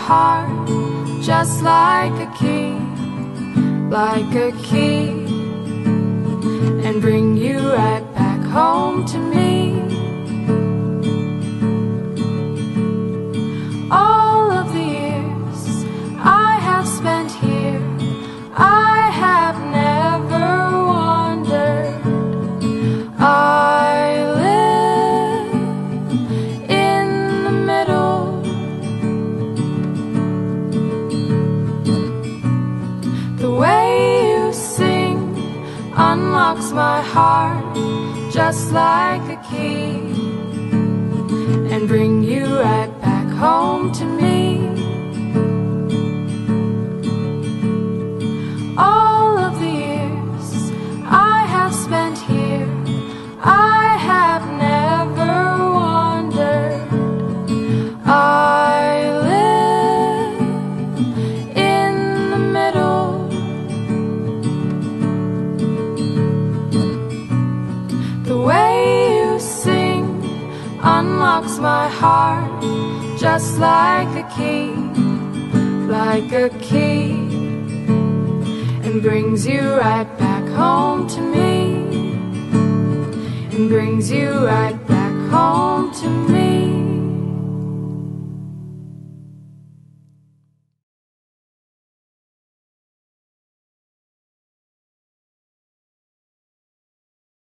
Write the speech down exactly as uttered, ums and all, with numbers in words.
heart just like a key, like a key, and bring you right back home to me. All of the years I have spent here, I have never wandered. I live in the middle. The way you sing unlocks my heart just like a key, and bring you right back home to me. All of the years I have spent here, I have never wandered. I live in the middle. The way you sing unlocks my heart just like a key, like a key, and brings you right back home to me, and brings you right back home to me.